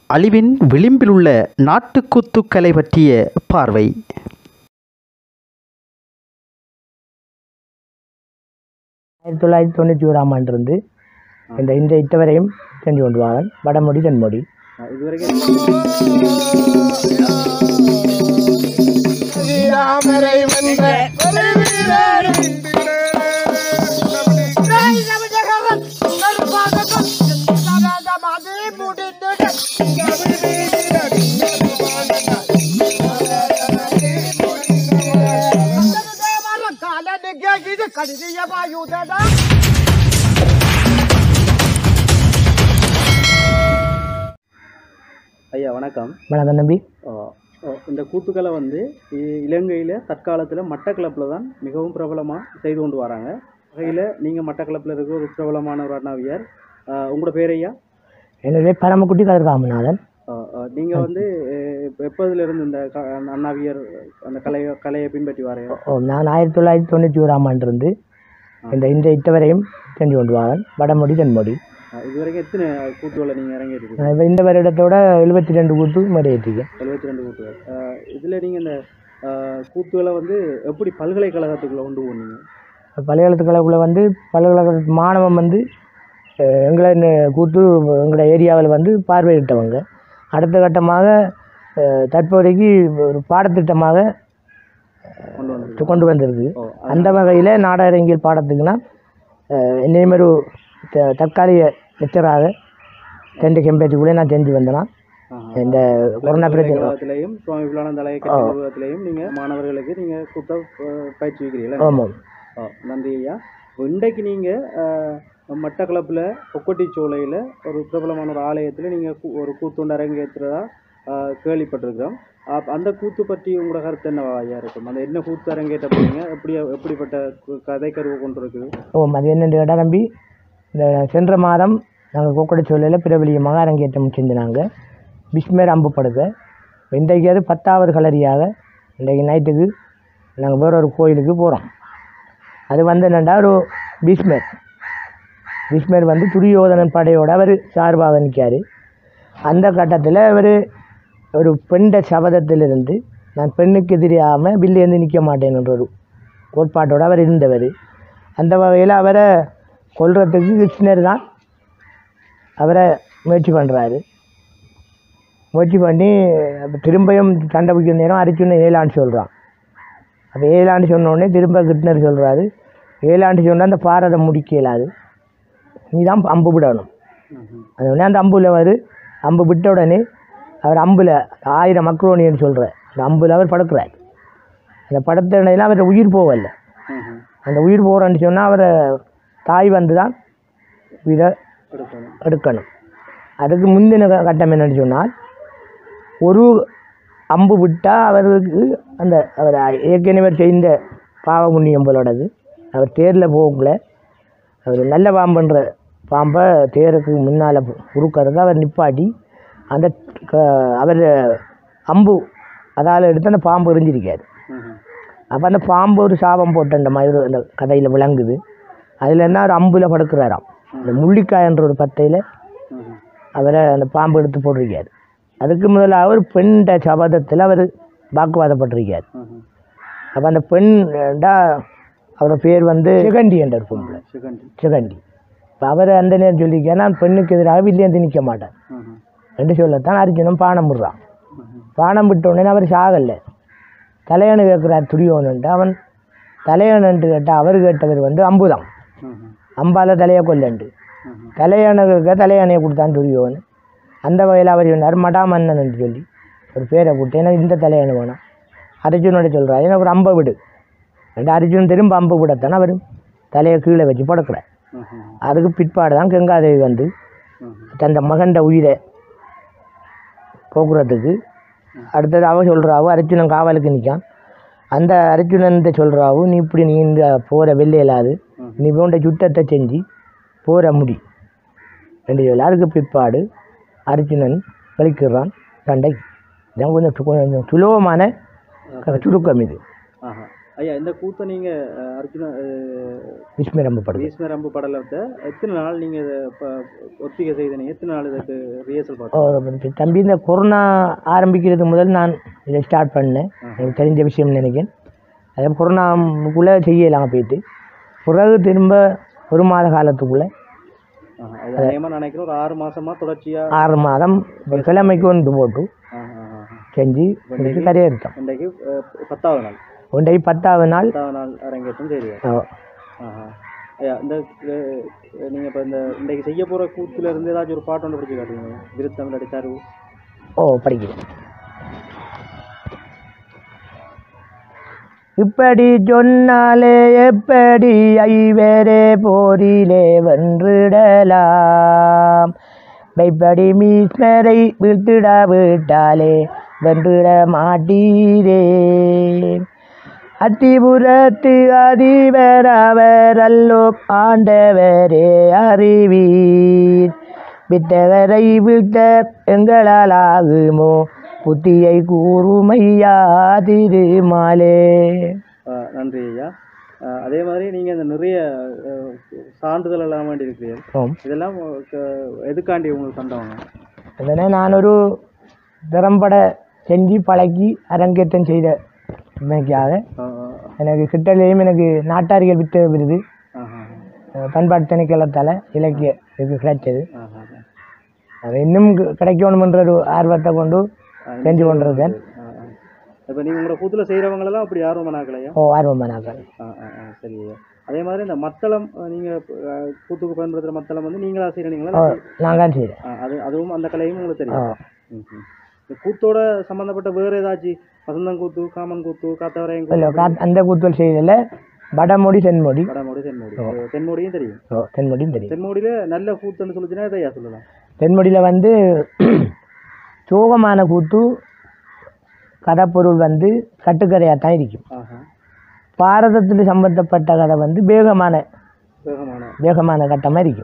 அழிவின் விளிம்பிலுள்ள நாட்டுக்கூத்துக்கலை பற்றிய பார்வை. 1991 ஆண்டிலிருந்து இந்த இட்டவரையும் செஞ்சு கொண்டு வாங்க. வடமொழி தென்மொழி ஐயா வணக்கம். வணக்கம் தம்பி. இந்த கூத்துக்களை இலங்கையில் தற்காலத்தில் மட்டக்களப்பில் தான் மிகவும் பிரபலமாக செய்து கொண்டு வராங்க. வகையில் நீங்கள் மட்டக்களப்பில் இருக்கிற ஒரு பிரபலமான ஒரு அண்ணாவியார். உங்களோட பேர் ஐயா? என்னுடைய பரமக்குட்டி கதிர்காமநாதன். நீங்கள் எப்போதுலேருந்து இந்த அண்ணாவியர் அந்த கலையை பின்பற்றி வரீங்க? நான் 1991 ஆண்டிலிருந்து இந்த இட்டவரையும் செஞ்சு கொண்டு வாங்க. வடமொழி தென்மொழி இதுவரைக்கும் எத்தனை கூத்துக்களை நீங்கள் இறங்கியிருக்கீங்க? இந்த வருடத்தோட 72 கூத்து மறையிட்டிருக்கேன். 72 கூத்துகள். இதில் நீங்கள் இந்த கூத்துக்களை எப்படி பல்கலைக்கழகத்துக்குள்ளே கொண்டு போனீங்க? பல்கலைக்கழகத்துக்குள்ளே பல்கலைக்கழக மாணவன் எங்களை கூத்து எங்களோட ஏரியாவில் பார்வையிட்டவங்க. அடுத்த கட்டமாக தற்போதைக்கு ஒரு பாடத்திட்டமாக கொண்டு வந்திருக்கு. அந்த வகையில் நாடகரங்கியல் பாடத்துக்குன்னா என்னையும் ஒரு தற்காலிக லெக்சராக 2 கெம்பேஜுக்குள்ளே நான் செஞ்சு வந்தேன்னா இந்த கொரோனா பிரச்சனையும் சுவாமி விவேகானந்தலையும் நீங்கள் மாணவர்களுக்கு நீங்கள் கூத்த பயிற்சி வைக்கிறீங்களா? ஆமாம். நன்றி ஐயா. இன்றைக்கு நீங்கள் மட்டக்களப்பில் பொக்கட்டிச்சோலையில் ஒரு பிரபலமான ஒரு ஆலயத்தில் நீங்கள் ஒரு கூத்துண்டு அரங்கேற்றுறதா கேள்விப்பட்டிருக்கிறோம். அந்த கூத்து பற்றி உங்களோட கருத்து என்னவா ஐயா இருக்கும்? அந்த என்ன கூத்து அரங்கேற்ற போறீங்க? எப்படிப்பட்ட கதை கருவை கொண்டு இருக்குது? அது என்னென்று கேட்டால் தம்பி, இந்த சென்ற மாதம் நாங்கள் பொக்கட்டிச்சோலையில் பிரபலியமாக அரங்கேற்றம் செஞ்சினாங்க. பிஸ்மேர் அம்பு படுக்க. இன்றைக்கு அது 10வது கலரியாக இன்றைக்கு நைட்டுக்கு நாங்கள் வேற ஒரு கோயிலுக்கு போகிறோம். அது என்னென்னா ஒரு பிஸ்மேர் துரியோதனன் படையோடு அவர் சார்பாக நிற்கார். அந்த கட்டத்தில் அவர் ஒரு பெண்ட சபதத்திலிருந்து நான் பெண்ணுக்கு எதிராமல் வில்லேந்து நிற்க மாட்டேன் என்ற ஒரு கோட்பாட்டோடு அவர் இருந்தவர். அந்த வகையில் அவரை கொல்றதுக்கு கிருஷ்ணர் தான் அவரை முயற்சி பண்ணுறாரு. முயற்சி பண்ணி திரும்பியும் சண்டை பிடிக்கிற நேரம் அரிச்சுன்னு 7 ஆண்டு சொல்கிறான். அப்போ 7 ஆண்டு சொன்னோடனே திரும்ப கிருஷ்ணர் சொல்கிறாரு, 7 ஆண்டு சொன்னால் அந்த பாரதை முடிக்க இயலாது, நீ தான் அம்பு விடணும். அது உடனே அந்த அம்பு விட்ட உடனே அவர் அம்பில் 1000 மக்ரோனின்னு சொல்கிற அந்த அம்பில் அவர் படுக்கிறார். அந்த படுத்த உடனே அவர் உயிர் போகலை. அந்த உயிர் போகிறன்னு சொன்னால் அவரை தாய் தான் உயிரை எடுக்கணும். அதுக்கு முந்தின கட்டம் என்னென்னு சொன்னால், ஒரு அம்பு விட்டால் அவருக்கு அவர் ஏற்கனவே செய்த பாவ புண்ணியம் போலோடது. அவர் தேரில் போகக்குள்ள அவர் நல்ல பாம்புன்ற பாம்பை தேருக்கு முன்னால் உருக்கிறது அவர் நிப்பாட்டி அந்த அவர் அம்பு அதால் எடுத்து அந்த பாம்பு எரிஞ்சிருக்காரு. அப்போ அந்த பாம்பு ஒரு சாபம் போட்ட அந்த மாதிரி அந்த கதையில் விளங்குது. அதில் என்ன ஒரு அம்பில் படுக்கிறாராம். அந்த முள்ளிக்காயன்ற ஒரு பத்தையில் அவரை அந்த பாம்பு எடுத்து போட்டிருக்காரு. அதுக்கு முதல்ல அவர் பெண்ட சபதத்தில் அவர் வாக்குவாதப்பட்டிருக்கார். அப்போ அந்த பெண்டா அவரோட பேர் சிகண்டி என்ற ஒரு பொம்பளை, சிகண்டி. இப்போ அவர் அந்த நேரம் சொல்லியிருக்கார், நான் பெண்ணுக்கு எதிராக வில்லேந்து நிற்க மாட்டேன் என்று சொல்லத்தான் அர்ஜுனன் பானம் விடுறான். பானம் விட்ட உடனே அவர் சாகலை. தலையணு கேட்குறார் துரியோனன்ட்டு. அவன் தலையணுன்ட்டு கேட்டால் அவர் கேட்டவர் அம்புதான், அம்பால் தலையை கொல்லண்டு. தலையணை கேட்க தலையணையை கொடுத்தான் துரியோன். அந்த வகையில் அவர் சொன்னார் மடாமன்னன் என்று சொல்லி ஒரு பேரை கொடுத்து எனக்கு இந்த தலையணை வேணும். அர்ஜுனோட சொல்கிறார், எனக்கு ஒரு அம்பை விடு. அர்ஜுனன் திரும்ப அம்பு விடத்தானே அவர் தலையை கீழே வச்சு படுக்கிறார். அதுக்கு பிற்பாடு தான் கங்காதேவி தந்த மகண்ட உயிரை போக்குறதுக்கு அடுத்தது அவ சொல்கிறாவோ அர்ஜுனன் காவலுக்கு நிற்கான். அந்த அர்ஜுனன் சொல்கிறாவோ, நீ இப்படி நீ இந்த போகிற வெள்ளையிலாது, நீ போன்ற சுத்தத்தை செஞ்சு போகிற முடி என்று சொல்லி அதுக்கு பிற்பாடு அர்ஜுனன் கழிக்கிறான் சண்டை. இதான் கொஞ்சம் சுலபமான சுருக்கம் இது. ஐயா இந்த கூத்தை நீங்கள் அர்ஜுனா பீஷ்மர் அம்பு படலத்தை எத்தனை நாள் நீங்கள் இதை ஒத்திகை செய்தீங்க? எத்தனை நாள் இதுக்கு ரிஹர்சல் பார்த்தோம்? தம்பி இந்த கொரோனா ஆரம்பிக்கிறதுக்கு முதல் நான் இதை ஸ்டார்ட் பண்ணேன். எனக்கு தெரிஞ்ச விஷயம் நினைக்கிறேன். அதே கொரோனாக்குள்ளே செய்யலாம் போயிட்டு பிறகு திரும்ப ஒரு மாத காலத்துக்குள்ளே நினைக்கிறேன் ஒரு 6 மாதமாக தொடர்ச்சியாக 6 மாதம் கிழமைக்கு ஒன்று போட்டு செஞ்சு கரையை எடுத்தோம். இன்றைக்கு 10வது நாள். இன்றைக்கு 10வது நாள் அரங்கேற்றம் செய்யுங்க. இந்த நீங்கள் இப்போ இந்த இன்றைக்கு செய்ய போகிற கூத்துல இருந்து ஏதாச்சும் ஒரு பாட்டு ஒன்று பிடிச்சி காட்டுங்க. விருத்தமிழ் அடித்தாரு. படிக்கிறேன். இப்படி சொன்னாலே எப்படி ஐவரே போரிலே வென்றிடலாம், வைப்படி மீஸ்மரை வீழ்த்திட விட்டாலே வென்றிட மாட்டீரே, அத்திபுரத்து அதிபர் அவர் அல்லோ ஆண்டவரே அறிவீர், வித்தவரை வீழ்த்த எங்களால் ஆகுமோ புத்தியை கூறுமையா திருமாலே. நன்றி ஐயா. அதே மாதிரி நீங்கள் இந்த நிறைய சான்றிதழ் எல்லாம் வேண்டி இருக்கிறீர்கள். இதெல்லாம் எதுக்காண்டி உங்களுக்கு தந்தவங்க? இதனை நான் ஒரு திறம்பட செஞ்சு பழக்கி அரங்கேற்றம் செய்த உண்மைக்காக எனக்கு கிட்டலேயும் எனக்கு நாட்டாரியல் விட்ட விருது பண்பாட்டு திணைக்களத்தால் இலக்கிய இதுக்கு கிடைச்சது. அது இன்னும் கிடைக்கணுமென்ற ஒரு ஆர்வத்தை கொண்டு செஞ்சு கொண்டிருக்கேன். இப்போ நீங்கள் உங்களோட கூத்துல செய்கிறவங்களெல்லாம் அப்படி ஆர்வமானாக்கலையா? ஆர்வமானாக்கள். சரி. அதே மாதிரி இந்த மத்தளம் நீங்கள் கூத்துக்கு பயன்படுத்துகிற மத்தளம் வந்து நீங்களா செய்கிறீங்களா? நான் தான் செய்கிறேன். அதுவும் அந்த கலையும் உங்களுக்கு தெரியும். இந்த கூத்தோட சம்மந்தப்பட்ட வேறு ஏதாச்சும் வசந்தங்கூத்து, காமன் கூத்து, காத்தவரையும் இல்லை அந்த கூத்துகள் செய்யல. வடமொழி தென்மொழி. தென்மொழியும் தெரியும். தென்மொழியும் தெரியும். தென்மொழியில் நல்ல கூத்துன்னு சொல்லிச்சுன்னா இதையா சொல்லலாம்? தென்மொழியில் வந்து சோகமான கூத்து கதைப்பொருள் வந்து கட்டுக்கதையாக தான் இருக்கும். பாரதத்தில் சம்பந்தப்பட்ட கதை வந்து வேகமான கட்டமாக இருக்கும்.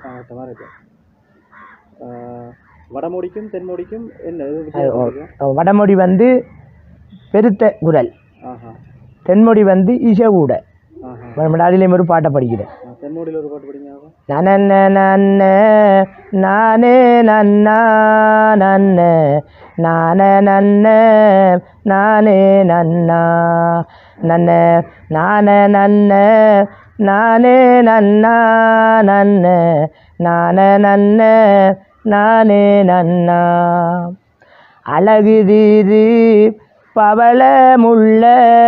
வடமொழிக்கும் தென்மொழிக்கும் என்ன? வடமொழி வந்து பெருத்த குரல், தென்மொழி வந்து இசைகூட. அதிலையும் ஒரு பாட்டை படிக்கிறேன். தென்மொழியில் ஒரு பாட்டு படிங்க. நன்ன நன்ன நானே நன்னா நன்ன நான நன்ன நானே நன்னா நன்ன நான நன்ன நானே நன்னா நன்ன நான நன்ன நானே நன்னா, அழகுதீரு பவளமுள்ள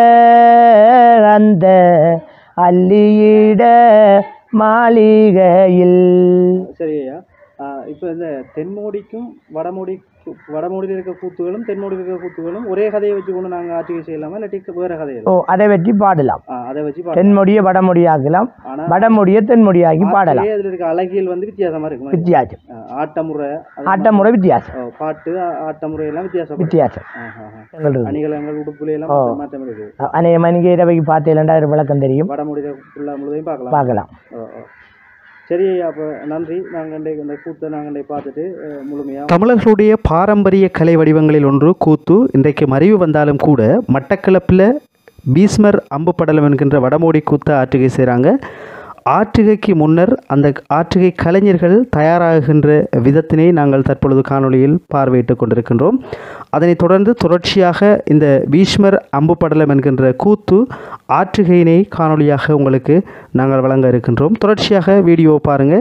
அந்த அல்லியிட மாளிகையில். சரியா. இப்போ இந்த தென்மொழிக்கும் வடமொழியில் இருக்க கூத்துகளும் தென்மொழியில் இருக்க கூத்துகளும் ஒரே கதையை வச்சு கொண்டு நாங்கள் ஆட்சியை செய்யலாமா, இல்லாட்டி வேறு கதையை? அதை வச்சு பாடலாம். அதை வச்சு தென்மொழியை வடமொழியாக்கலாம், வடமொழியை தென்மொழியாகி பாடலாம். அதில் இருக்க அழகியல் வந்து வித்தியாசமாக இருக்கும். வித்தியாசம். ஆட்டமுறை வித்தியாசம். பாட்டு ஆட்டமுறை எல்லாம் வித்தியாசம். அணிகலங்கள் உடுப்புல எல்லாம் மாற்றம் இருக்கு. மணிக்கு இரவைக்கு பார்த்து 2000 விளக்கம் தெரியும். வடமொழியில் ஃபுல்லாக முழுதையும் பார்க்கலாம். சரி, அப்போ நன்றி. நாங்கள் இந்த கூத்தை நாங்கள் பார்த்துட்டு முழுமையாக தமிழர்களுடைய பாரம்பரிய கலை வடிவங்களில் ஒன்று கூத்து. இன்றைக்கு மறைவு வந்தாலும் கூட மட்டக்களப்பில் பீஷ்மர் அம்பு படலம் என்கின்ற வடமோடி கூத்தை ஆற்றுகை செய்கிறாங்க. ஆற்றுகைக்கு முன்னர் அந்த ஆற்றுகை கலைஞர்கள் தயாராகின்ற விதத்தினை நாங்கள் தற்பொழுது காணொளியில் பார்வையிட்டு கொண்டிருக்கின்றோம். அதனைத் தொடர்ந்து தொடர்ச்சியாக இந்த பீஷ்மர் அம்பு படலம் என்கின்ற கூத்து ஆற்றுகையினை காணொளியாக உங்களுக்கு நாங்கள் வழங்க இருக்கின்றோம். தொடர்ச்சியாக வீடியோ பாருங்கள்.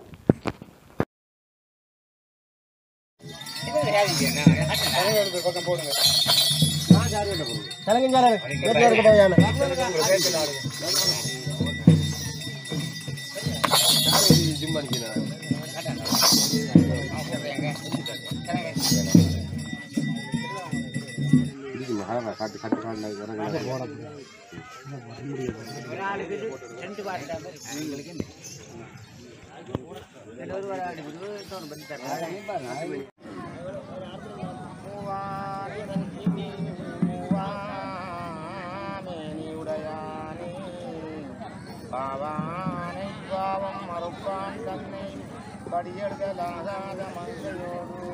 பாவானை பாவம் மறுப்பான் தன்னை படியெடுக்கலாகாத மங்கையோடு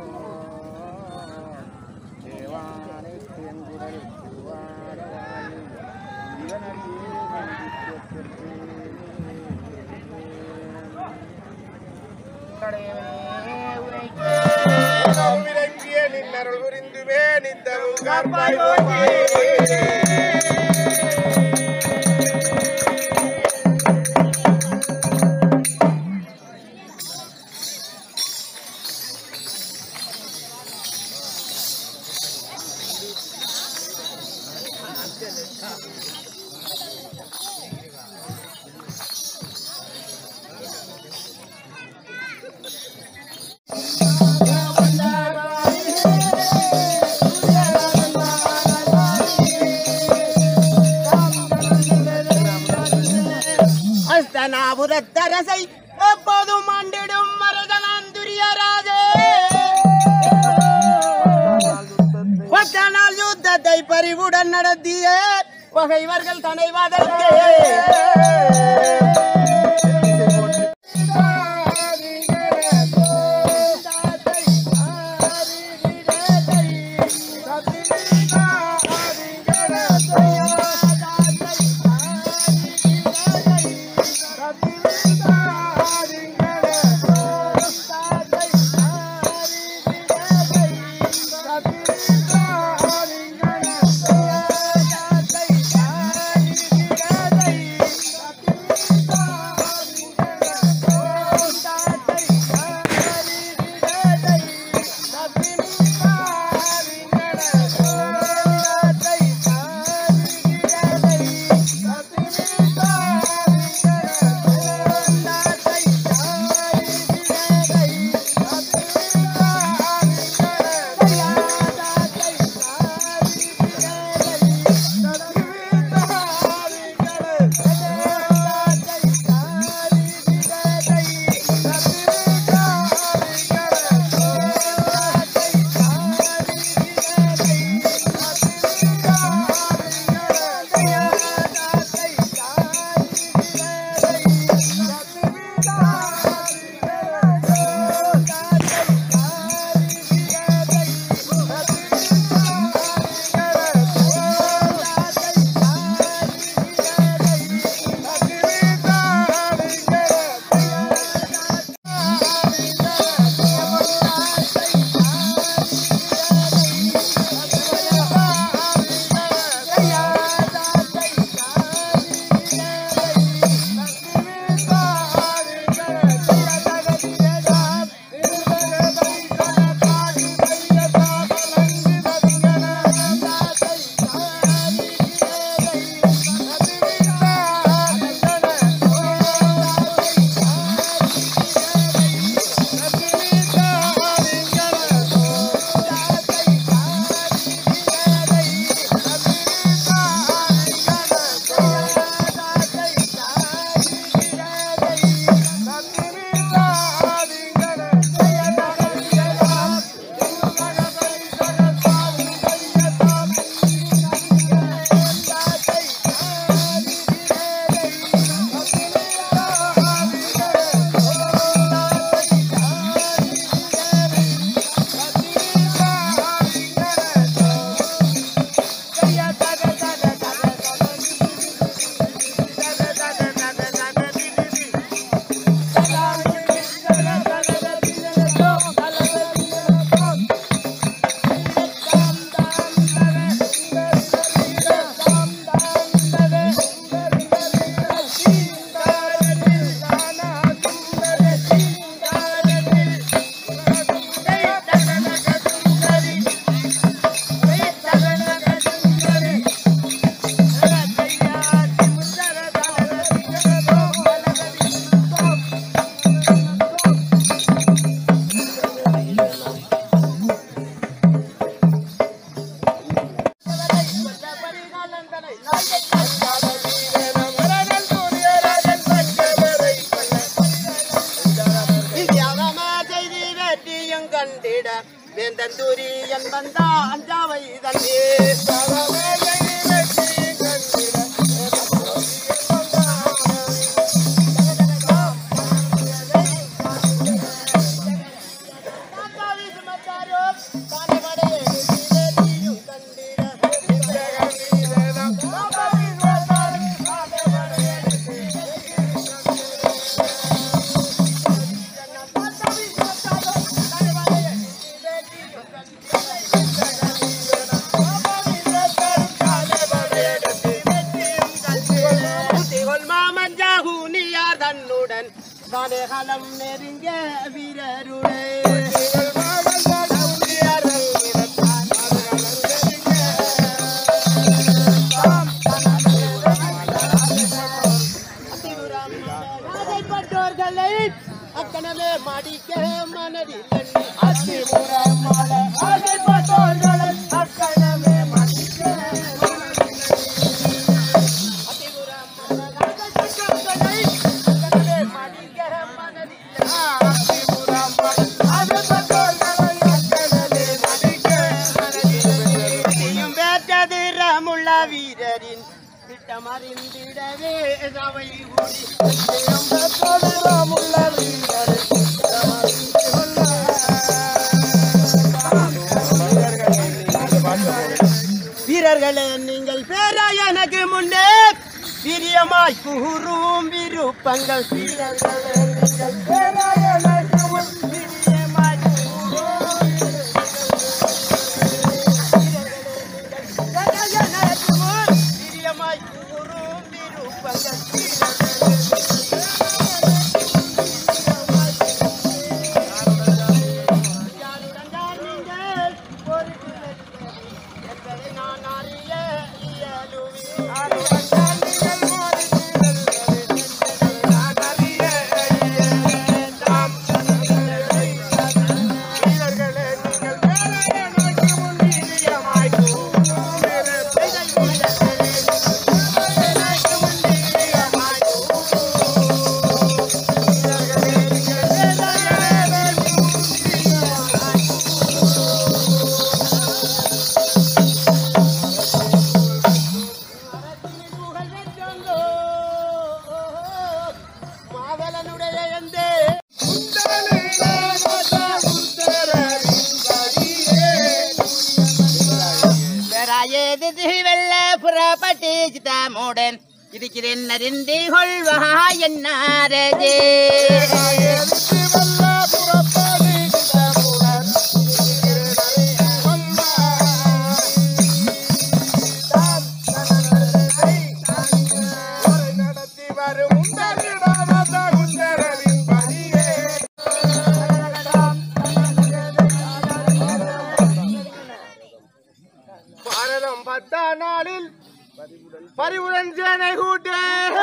தேவானை தேங்குடல் திருவாரவாயில் இவனடியே கடையவனே உரைக்கிய நின்னருள் புரிந்துவே நித்தமும் காப்பாய் அஸ்தனாபுரத்தரசை எப்போதும் ஆண்டிடும் மரதனாந்துரியராஜே பத்தனால் யுத்தத்தை பறிவுடன் நடத்திய பகைவர்கள் கனைவதற்கே கண்டிட வேந்தந்தூரி என்பந்தா அஞ்சாவை தந்தே மாமஞ்சாகுனியார் தன்னுடன் காலம் நெருங்க வீரருடே பட்டோர்களை அக்கணமே மடிக்க மனதில் பட்டோர்களை அக்கணமே மடிக்க வீரரின் திட்டமறிந்திடவே சபை வீரர்களே நீங்கள் பேரா எனக்கு முன்னே வீரியமாய் கூறும் விருப்பங்கள் வீரர்களே நீங்கள் பேரா எனக்கு முன் வீரியமாய் புறப்பட்டேன் இருக்கிறேன் நரிந்தி கொள்வா என்னாரே பாரதம் 10 நாளில் பரிவுடன் சேனை கூட்டே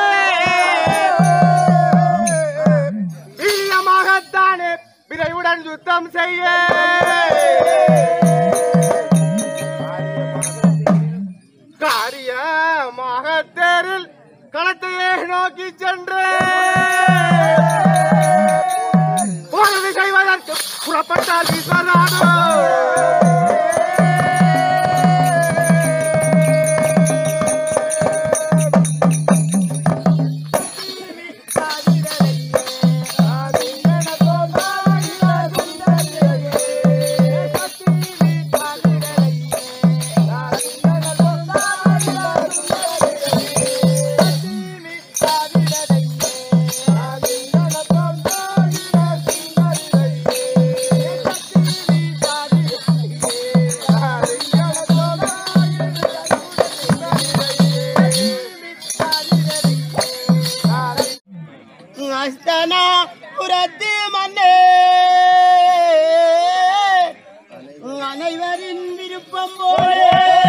வீரியமாகத்தானே விரைவுடன் யுத்தம் செய்ய காரியமாக தேரில் களத்தையே நோக்கி சென்று போரது செய்வதற்கு புறப்பட்டால் விஸ்வநாதோ அனைவரின் விருப்பம் போலே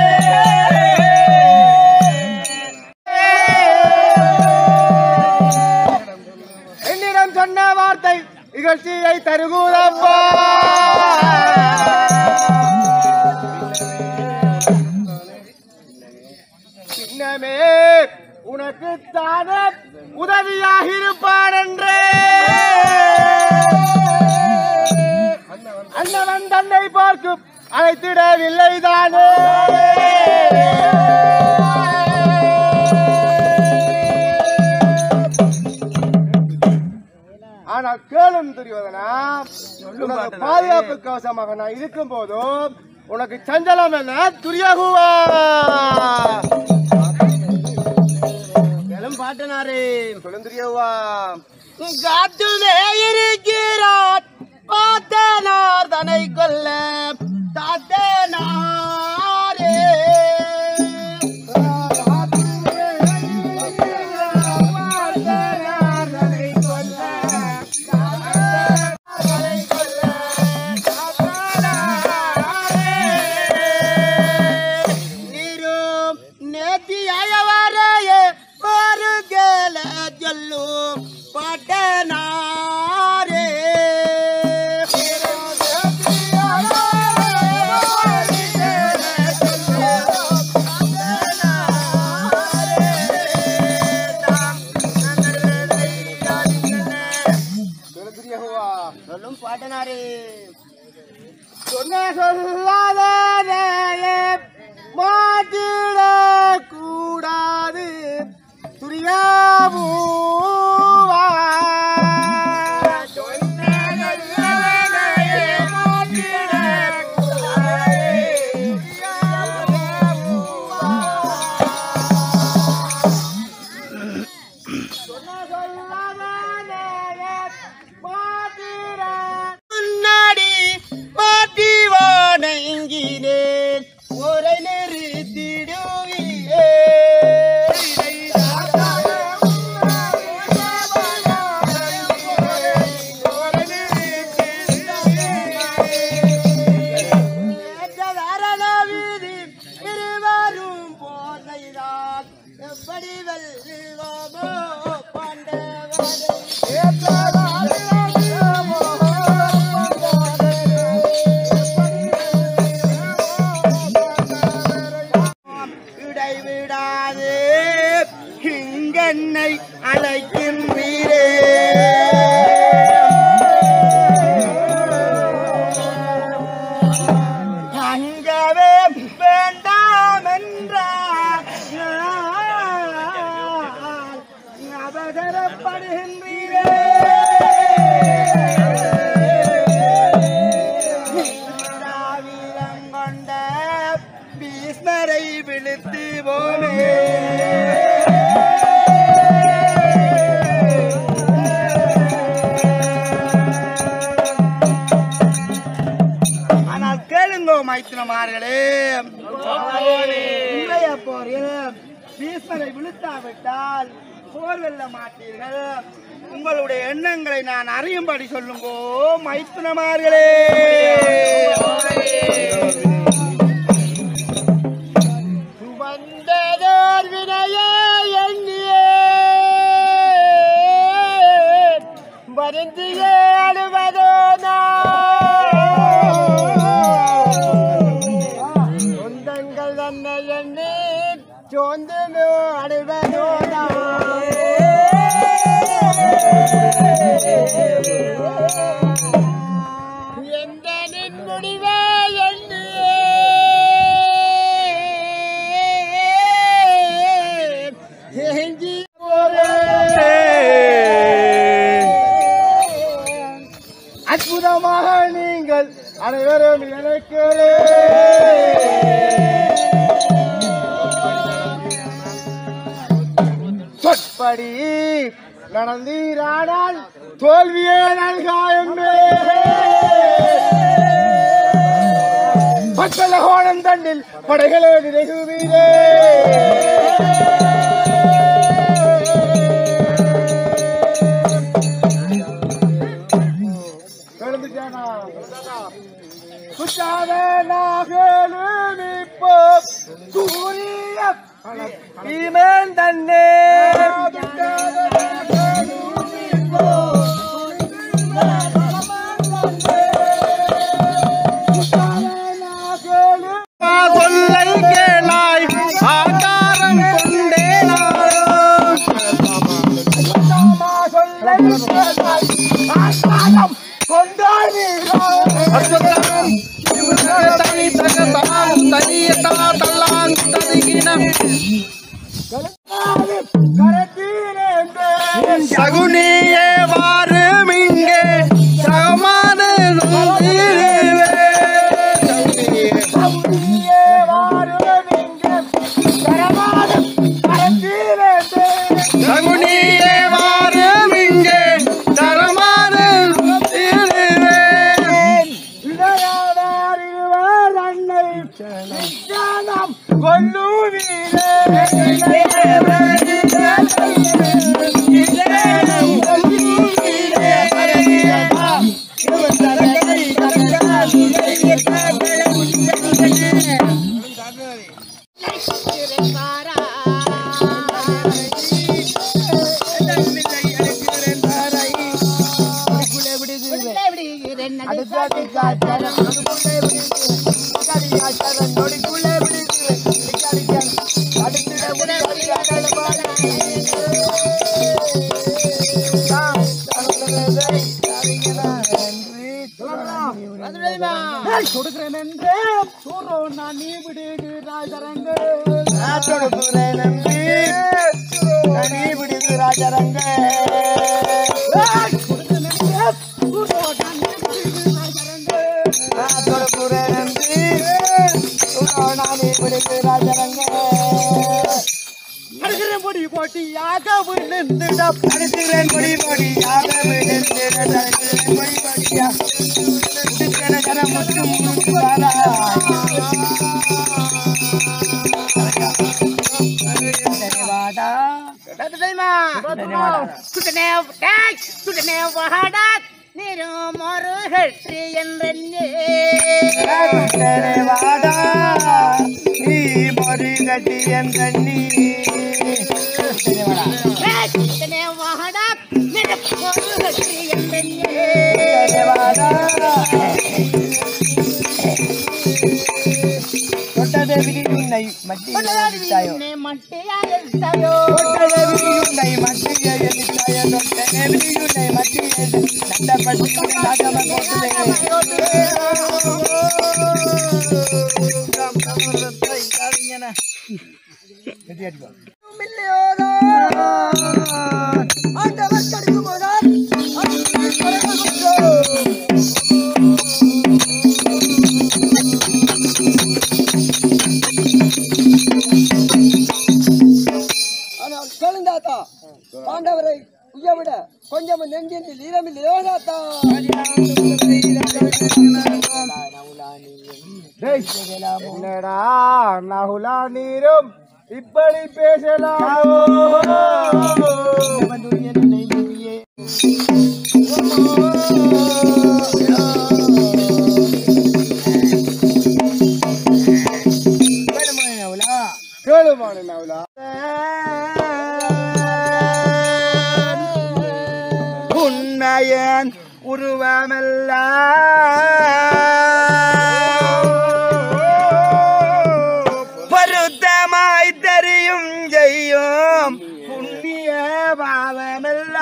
என்னிடம் சொன்ன வார்த்தை இகழ்ச்சியை தருகுதப்பா சின்னமே உனக்கு தானே உதவியாக இருப்பான் என்றே அண்ணவன் தன்னை பார்க்கும் அழைத்திடவில்லைதானே ஆனால் கேளும் துரியோதனா, உனக்கு பாதுகாப்பு கவசமாக நான் இருக்கும் போதும் உனக்கு சஞ்சலம் என்ன துரியாகுவா கேளும் பாட்டனாரே சொல்லும் துரியாவா காட்டுமே இருக்கிறார் பார்த்தனார் தன்னை கொல்ல சொன்ன சொல்லாதே மாட்டிட கூடாது துரியாபூவா முன்னாடி மாட்டி வணங்கினேன் ஒரை நிறுத்திடுவீரே இருவரும் போதைதான் எப்படி வெல்வோமோ இடைவிடாது இங்கன்னை அழைக்கின்றீரே அங்கவே வேண்டாம் என்றால் அவசரப்படுகின்றீரே வீரம் கொண்ட பீஷ்மரை விழுத்து போமே ஆனால் கேளுங்கோ மைத்திரமார்களே, இன்றைய போரில் பீஷ்மரை விழுத்தாவிட்டால் போர் வெல்ல மாட்டீர்கள். உங்களுடைய எண்ணங்களை நான் அறியும்படி சொல்லுங்கோ மைத்திரமார்களே. வந்ததோர் வினையே எண்ணியே வருந்தியே அழுவதோ சொந்தங்கள் தன்னை எண்ணி சோர்ந்து அழுவதோ எந்த நின் முடிவே எண்ணியே அற்புதமாக நீங்கள் அனைவரும் எனக்கு சொற்படி நடந்தீரானால் தோல்வியே நல்காயமே பச்சல கோணம் தண்டில் படைகளே நிறைகுவீரே சூரிய பீமன் தன்னே சொல்லை கேளாய் ஆகாரம் சகுனியே வாரும் இங்கே சகமான சகுனியே வாரும் இங்கே தரமான அடுத்த நீ விடுகிறாய் தரங்க நம்பி நீ விடுகிறாய் தரங்க அடுக்கிறேன் பொடி போட்டியாக விழுந்துட அடுக்கிறேன் பொடி போட்டியாக விழுந்துட பொடி போட்டியா ஜன முத்து முத்துவாரா धन्यवादा சுடனே வாடா நீரு மறு ஹெற்றி என்றே வாடா நீ மறு கட்டி என்றி சுடனே வாடா நீரு மறு ஹெற்றி என்றே வாடா தொட்டதேவி உன்னை மட்டியாயோ மட்டியாயோ தொட்டதேவி உன்னை மட்டியாயோ தொட்டதேவி உன்னை மட்டியாயோ நட்டப்பட்டு நாகம கோட்டே காவியனா கட்டியாடிக்கோ மில்லியோரா ஆண்டவர் கடிக்குமோனா தாத்தா பாண்டவரை உயவிட கொஞ்சம் நெஞ்சில் ஈரமில்லையோ தாத்தா என்னடா நகுலா நீரும் இப்படி பேசலாம் கேளுமான நகுலா உன்னையன் உருவமல்ல பருத்தமாய் தெரியும் செய்யும் புண்ணிய பாவமல்ல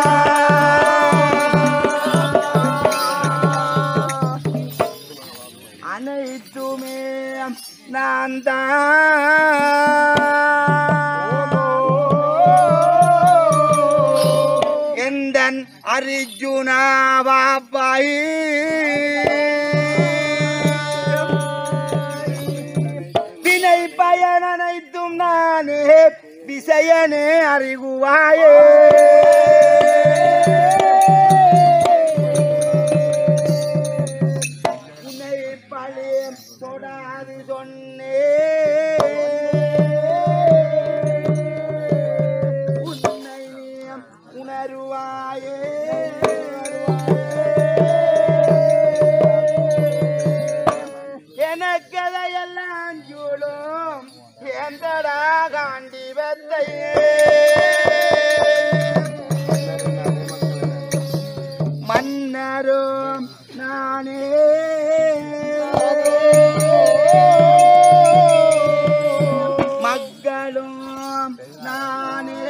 அனைத்துமே நான் தான் அர்ஜுனா பாப்பாய் வினை பயன் அனைத்தும் நானே விசயனே அறிகுவாயே உன்னை பழையம் தொடாது சொன்னே உணருவாயே எனக்கதையெல்லாம் சூழும் எந்தடா காண்டிபத்தையே மன்னரும் நானே மக்களும் நானே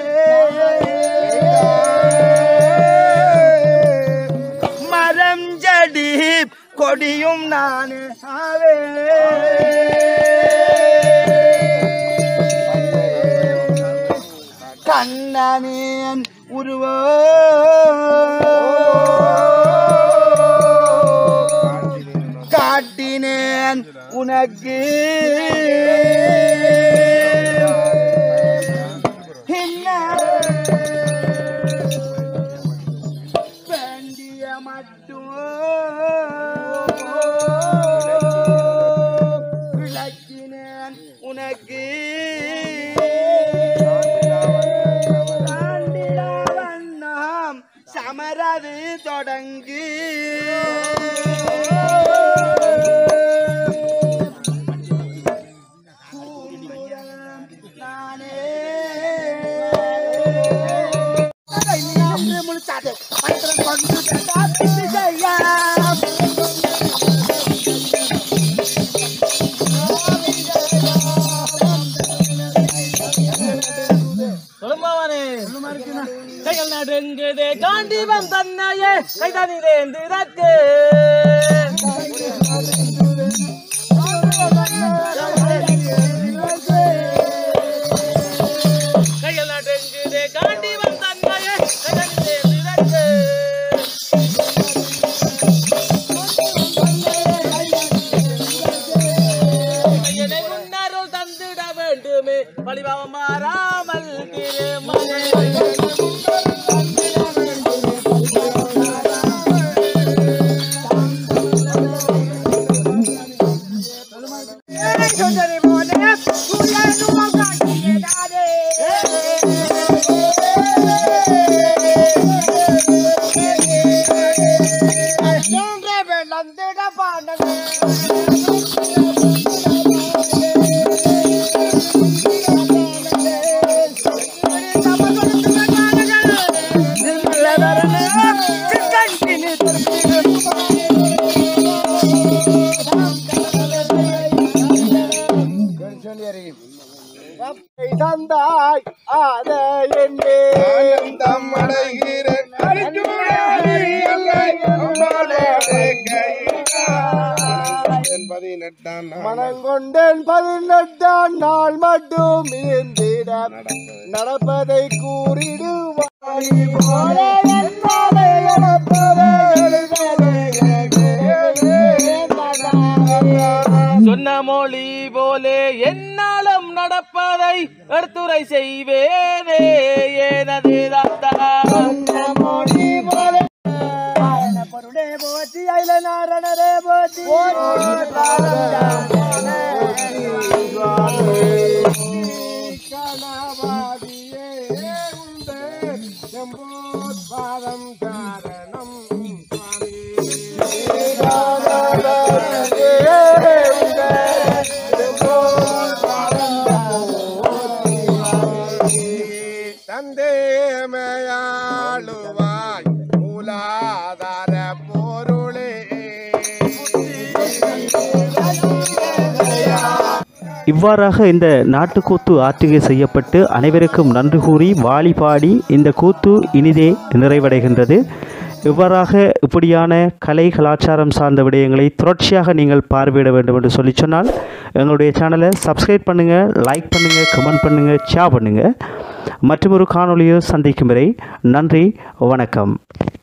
மரம் ஜடி கொடியும் நானே ஆவே கண்ணனின் உருவோ காட்டினேன் உனக்கு வேண்டிய மட்டும் விளக்கினேன் உனக்கு வண்ணம் சமரது தொடங்கு நானே முழுத்தாது கைகள் நடுங்குதே காண்டிவம் தன்னையே கைதனிலேந்து பழிபாவம் மாறாமல் திருமணே தந்தாய் ஆத என்னே ஆனந்தம் அடைகிறேன் மனங்கொண்டேன் 18ஆம் நாள் மட்டும் இருந்திட நடப்பதை கூறிடுவாய் சொன்ன மொழி போலே என்னாலும் நடப்பதை எடுத்துரை செய்வேனே எனது மொழி போலே பொருளே போச்சு அயில நாரணரே போச்சு பாதம் காரணம் தந்தேமையாளுவாய் மூலாதார பொருளே. இவ்வாறாக இந்த நாட்டுக்கூத்து ஆற்றுகை செய்யப்பட்டு அனைவருக்கும் நன்றி கூறி வாழி பாடி இந்த கூத்து இனிதே நிறைவடைகின்றது. இவ்வாறாக இப்படியான கலை கலாச்சாரம் சார்ந்த விடயங்களை தொடர்ச்சியாக நீங்கள் பார்வையிட வேண்டும் என்று சொல்லி சொன்னால் எங்களுடைய சேனலை சப்ஸ்கிரைப் பண்ணுங்கள், லைக் பண்ணுங்கள், கமெண்ட் பண்ணுங்கள், ஷேர் பண்ணுங்கள். மற்றொரு காணொளியில் சந்திக்கும் வரை நன்றி, வணக்கம்.